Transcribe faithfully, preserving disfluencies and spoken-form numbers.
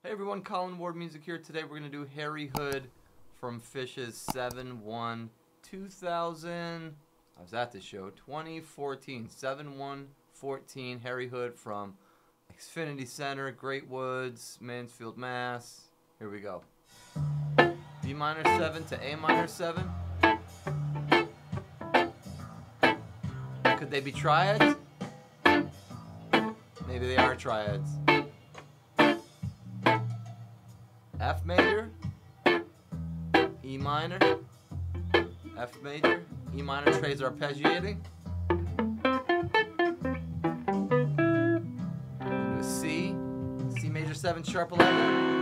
Hey everyone, Colin Ward Music here. Today we're going to do Harry Hood from Phish's seven one two thousand. I was at the show. twenty fourteen. seven one fourteen. Harry Hood from Xfinity Center, Great Woods, Mansfield, Mass. Here we go. B minor seven to A minor seven. Could they be triads? Maybe they are triads. F major, E minor, F major, E minor trades are arpeggiating. Into a C, C major seven sharp eleven.